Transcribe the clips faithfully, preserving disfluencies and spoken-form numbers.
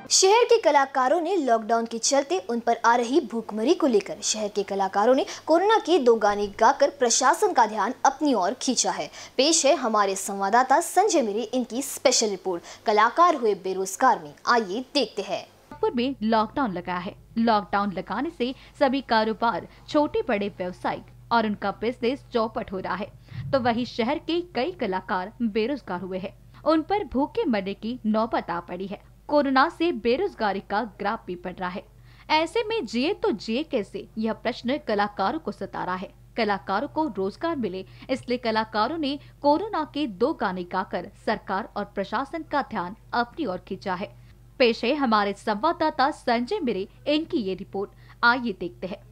शहर के कलाकारों ने लॉकडाउन के चलते उन पर आ रही भूखमरी को लेकर शहर के कलाकारों ने कोरोना के दो गाने गाकर प्रशासन का ध्यान अपनी ओर खींचा है। पेश है हमारे संवाददाता संजय मेरे इनकी स्पेशल रिपोर्ट। कलाकार हुए बेरोजगार में, आइए देखते हैं। नागपुर में लॉकडाउन लगा है। लॉकडाउन लगाने से सभी कारोबार, छोटे बड़े व्यवसायिक और उनका बिजनेस चौपट हो रहा है, तो वही शहर के कई कलाकार बेरोजगार हुए हैं। उन पर भूखे मरने की नौबत आ पड़ी है। कोरोना से बेरोजगारी का ग्राफ भी बढ़ रहा है। ऐसे में जिए तो जिए कैसे, यह प्रश्न कलाकारों को सता रहा है। कलाकारों को रोजगार मिले, इसलिए कलाकारों ने कोरोना के दो गाने गाकर सरकार और प्रशासन का ध्यान अपनी ओर खींचा है। पेश है हमारे संवाददाता संजय मेरे इनकी ये रिपोर्ट, आइए देखते हैं।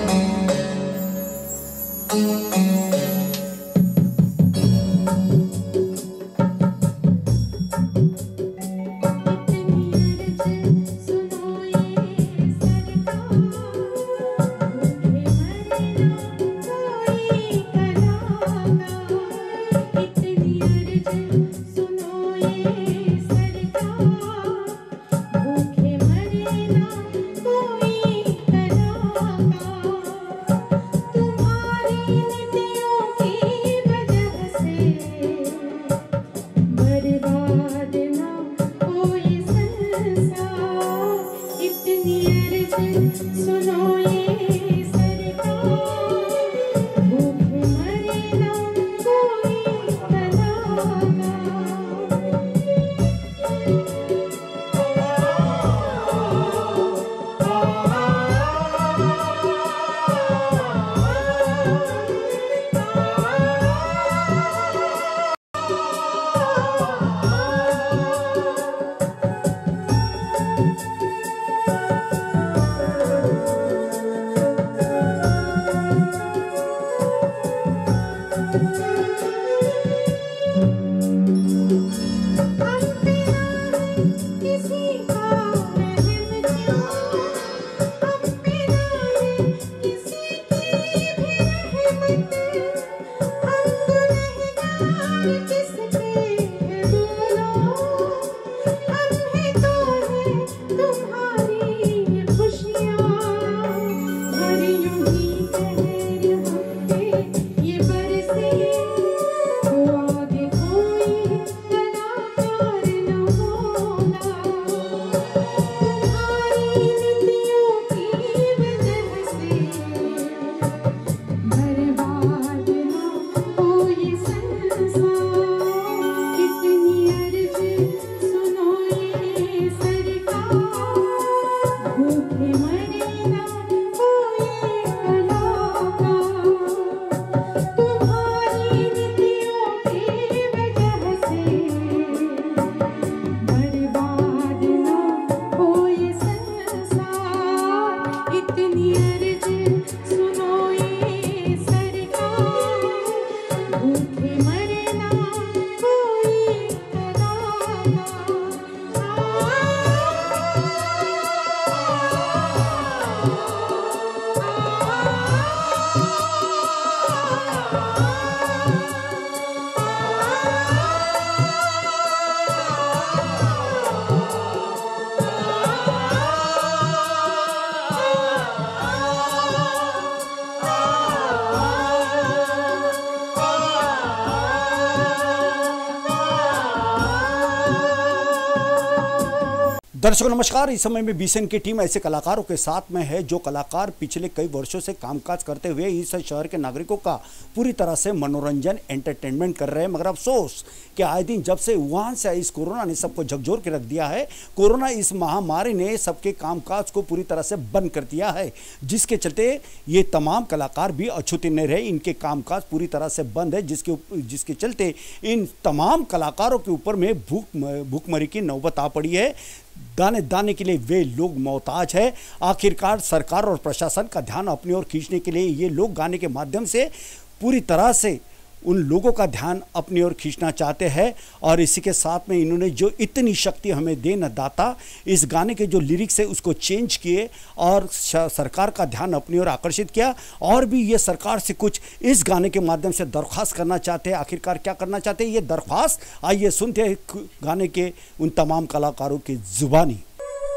दर्शकों नमस्कार। इस समय में बीएसएन की टीम ऐसे कलाकारों के साथ में है जो कलाकार पिछले कई वर्षों से कामकाज करते हुए इस शहर के नागरिकों का पूरी तरह से मनोरंजन एंटरटेनमेंट कर रहे हैं, मगर अफसोस कि आए दिन जब से वुहान से इस कोरोना ने सबको झकझोर के रख दिया है, कोरोना इस महामारी ने सबके कामकाज को पूरी तरह से बंद कर दिया है, जिसके चलते ये तमाम कलाकार भी अछूते नहीं रहे। इनके कामकाज पूरी तरह से बंद है, जिसके जिसके चलते इन तमाम कलाकारों के ऊपर में भूख भूखमरी की नौबत आ पड़ी है। दाने दाने के लिए वे लोग मोहताज है। आखिरकार सरकार और प्रशासन का ध्यान अपनी ओर खींचने के लिए ये लोग गाने के माध्यम से पूरी तरह से उन लोगों का ध्यान अपनी ओर खींचना चाहते हैं। और इसी के साथ में इन्होंने जो इतनी शक्ति हमें दे न दाता, इस गाने के जो लिरिक्स है उसको चेंज किए और सरकार का ध्यान अपनी ओर आकर्षित किया। और भी ये सरकार से कुछ इस गाने के माध्यम से दरख्वास्त करना चाहते हैं। आखिरकार क्या करना चाहते हैं ये दरख्वास्त, आइए सुनते हैं गाने के उन तमाम कलाकारों की जुबानी।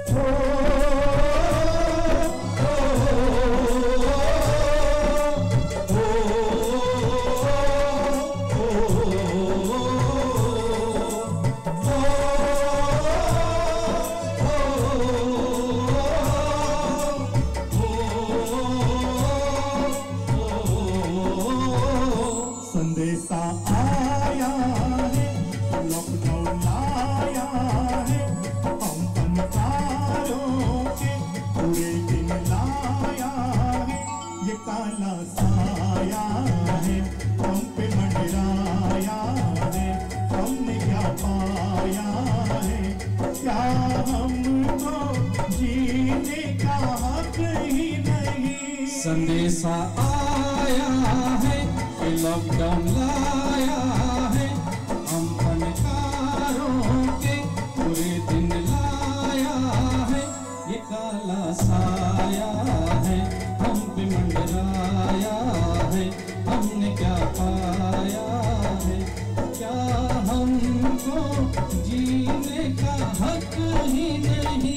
संदेशा आया है कि लॉकडाउन लाया है हम फनकारों के पूरे दिन लाया है ये काला साया है हम पे मंडराया है हमने क्या पाया है क्या हमको जीने का हक ही नहीं।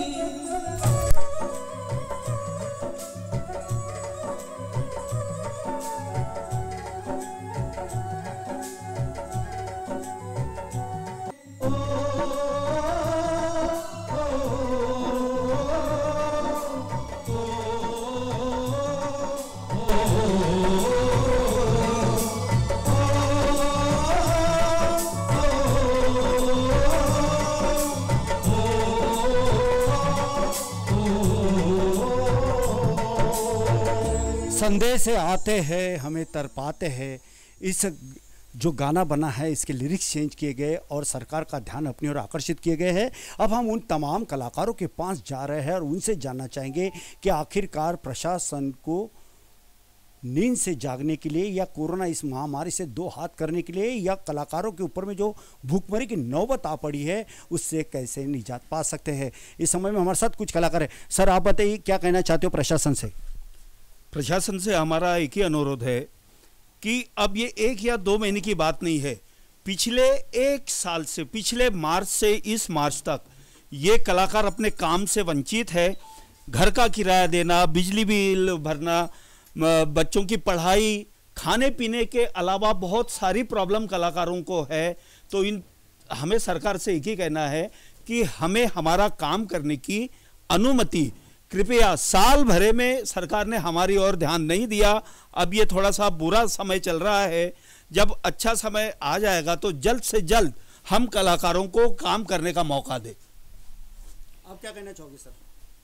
संदेश आते हैं हमें तरपाते हैं। इस जो गाना बना है इसके लिरिक्स चेंज किए गए और सरकार का ध्यान अपनी ओर आकर्षित किए गए हैं। अब हम उन तमाम कलाकारों के पास जा रहे हैं और उनसे जानना चाहेंगे कि आखिरकार प्रशासन को नींद से जागने के लिए या कोरोना इस महामारी से दो हाथ करने के लिए या कलाकारों के ऊपर में जो भूखमरी की नौबत आ पड़ी है उससे कैसे निजात पा सकते हैं। इस समय में हमारे साथ कुछ कलाकार हैं। सर आप बताइए क्या कहना चाहते हो प्रशासन से। प्रशासन से हमारा एक ही अनुरोध है कि अब ये एक या दो महीने की बात नहीं है, पिछले एक साल से, पिछले मार्च से इस मार्च तक ये कलाकार अपने काम से वंचित है। घर का किराया देना, बिजली बिल भरना, बच्चों की पढ़ाई, खाने पीने के अलावा बहुत सारी प्रॉब्लम कलाकारों को है। तो इन हमें सरकार से एक ही कहना है कि हमें हमारा काम करने की अनुमति कृपया, साल भरे में सरकार ने हमारी ओर ध्यान नहीं दिया। अब ये थोड़ा सा बुरा समय चल रहा है, जब अच्छा समय आ जाएगा तो जल्द से जल्द हम कलाकारों को काम करने का मौका दें। आप क्या कहना चाहोगे सर।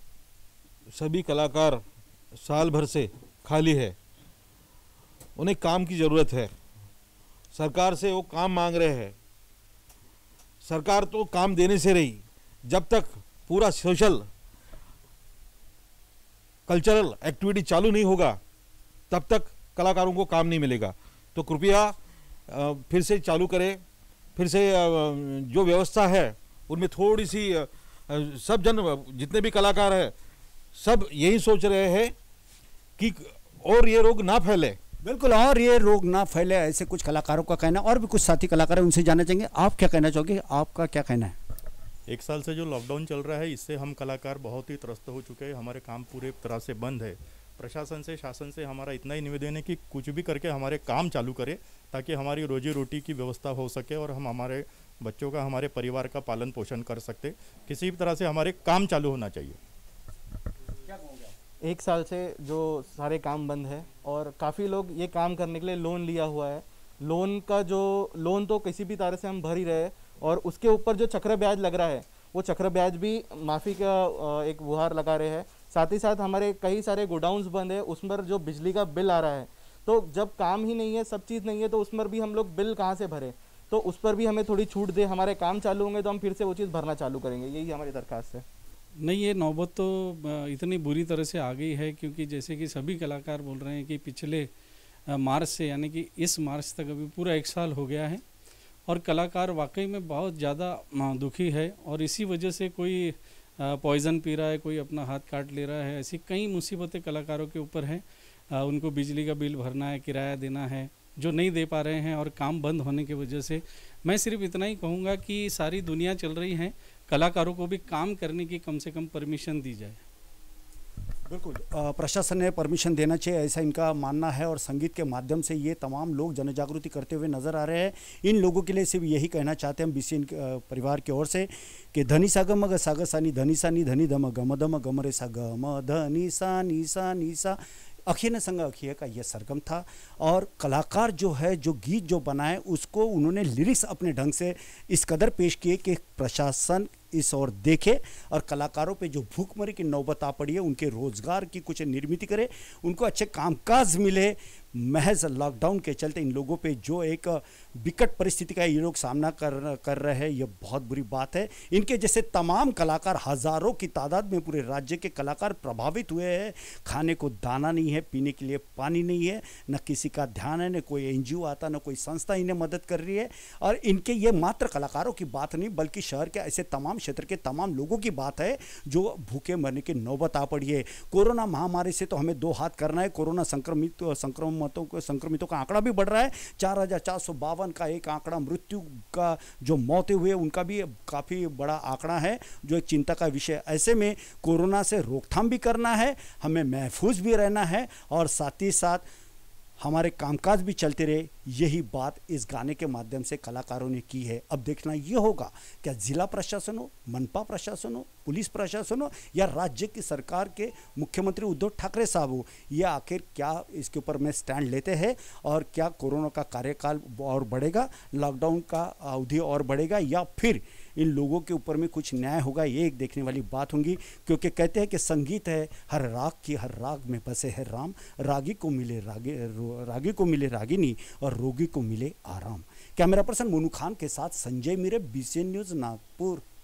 सभी कलाकार साल भर से खाली है, उन्हें काम की ज़रूरत है। सरकार से वो काम मांग रहे हैं। सरकार तो काम देने से रही, जब तक पूरा सोशल कल्चरल एक्टिविटी चालू नहीं होगा तब तक कलाकारों को काम नहीं मिलेगा। तो कृपया फिर से चालू करें, फिर से जो व्यवस्था है उनमें थोड़ी सी, सब जन जितने भी कलाकार हैं सब यही सोच रहे हैं कि और ये रोग ना फैले। बिल्कुल, और ये रोग ना फैले, ऐसे कुछ कलाकारों का कहना। और भी कुछ साथी कलाकार हैं, उनसे जानना चाहेंगे। आप क्या कहना चाहोगे, आपका क्या कहना है। एक साल से जो लॉकडाउन चल रहा है इससे हम कलाकार बहुत ही त्रस्त हो चुके हैं। हमारे काम पूरे तरह से बंद है। प्रशासन से, शासन से हमारा इतना ही निवेदन है कि कुछ भी करके हमारे काम चालू करें ताकि हमारी रोजी रोटी की व्यवस्था हो सके और हम हमारे बच्चों का, हमारे परिवार का पालन पोषण कर सकते। किसी भी तरह से हमारे काम चालू होना चाहिए। एक साल से जो सारे काम बंद है और काफ़ी लोग ये काम करने के लिए लोन लिया हुआ है। लोन का जो लोन तो किसी भी तरह से हम भर ही रहे हैं और उसके ऊपर जो चक्र ब्याज लग रहा है वो चक्र ब्याज भी माफ़ी का एक गुहार लगा रहे हैं। साथ ही साथ हमारे कई सारे गोडाउन्स बंद है, उस पर जो बिजली का बिल आ रहा है, तो जब काम ही नहीं है, सब चीज़ नहीं है, तो उस पर भी हम लोग बिल कहाँ से भरें। तो उस पर भी हमें थोड़ी छूट दे। हमारे काम चालू होंगे तो हम फिर से वो चीज़ भरना चालू करेंगे, यही हमारी दरख्वास्त है। नहीं, ये नौबत तो इतनी बुरी तरह से आ गई है क्योंकि जैसे कि सभी कलाकार बोल रहे हैं कि पिछले मार्च से, यानी कि इस मार्च तक अभी पूरा एक साल हो गया है और कलाकार वाकई में बहुत ज़्यादा दुखी है। और इसी वजह से कोई पॉइज़न पी रहा है, कोई अपना हाथ काट ले रहा है। ऐसी कई मुसीबतें कलाकारों के ऊपर हैं। उनको बिजली का बिल भरना है, किराया देना है, जो नहीं दे पा रहे हैं और काम बंद होने की वजह से। मैं सिर्फ इतना ही कहूँगा कि सारी दुनिया चल रही है कलाकारों को भी काम करने की कम से कम परमिशन दी जाए। बिल्कुल, प्रशासन ने परमिशन देना चाहिए, ऐसा इनका मानना है। और संगीत के माध्यम से ये तमाम लोग जन जागृति करते हुए नजर आ रहे हैं। इन लोगों के लिए सिर्फ यही कहना चाहते हैं हम बीसीएन परिवार की ओर से कि धनी सा गम ग साग सानी धनी सा नी धनी धम गम धम गम रे सा गम धनी सा नी सा नी सा अखिए न संग अखिए का यह सरगम था। और कलाकार जो है, जो गीत जो बनाए, उसको उन्होंने लिरिक्स अपने ढंग से इस कदर पेश किए कि प्रशासन इस ओर देखे और कलाकारों पे जो भूखमरी की नौबत आ पड़ी है उनके रोजगार की कुछ निर्मित करे, उनको अच्छे कामकाज मिले। महज लॉकडाउन के चलते इन लोगों पे जो एक विकट परिस्थिति का ये लोग सामना कर कर रहे हैं, ये बहुत बुरी बात है। इनके जैसे तमाम कलाकार, हजारों की तादाद में पूरे राज्य के कलाकार प्रभावित हुए हैं। खाने को दाना नहीं है, पीने के लिए पानी नहीं है, न किसी का ध्यान है, न कोई एनजीओ आता, न कोई संस्था इन्हें मदद कर रही है। और इनके ये मात्र कलाकारों की बात नहीं, बल्कि शहर के ऐसे तमाम क्षेत्र के तमाम लोगों की बात है जो भूखे मरने की नौबत आ पड़ी है। कोरोना महामारी से तो हमें दो हाथ करना है। कोरोना संक्रमित संक्रमितों को संक्रमितों का आंकड़ा भी बढ़ रहा है। चार हजार चार सौ बावन का एक आंकड़ा, मृत्यु का जो मौतें हुए उनका भी काफ़ी बड़ा आंकड़ा है, जो एक चिंता का विषय। ऐसे में कोरोना से रोकथाम भी करना है, हमें महफूज भी रहना है और साथ ही साथ हमारे कामकाज भी चलते रहे। यही बात इस गाने के माध्यम से कलाकारों ने की है। अब देखना ये होगा क्या जिला प्रशासन हो, मनपा प्रशासन हो, पुलिस प्रशासन हो या राज्य की सरकार के मुख्यमंत्री उद्धव ठाकरे साहब हो, ये आखिर क्या इसके ऊपर में स्टैंड लेते हैं और क्या कोरोना का कार्यकाल और बढ़ेगा, लॉकडाउन का अवधि और बढ़ेगा या फिर इन लोगों के ऊपर में कुछ न्याय होगा। ये एक देखने वाली बात होगी, क्योंकि कहते हैं कि संगीत है हर राग की, हर राग में बसे है राम, रागी को मिले रागी रागी को मिले रागिनी और रोगी को मिले आराम। कैमरा पर्सन मोनू खान के साथ संजय मीरे, बीसीएन न्यूज़ नागपुर।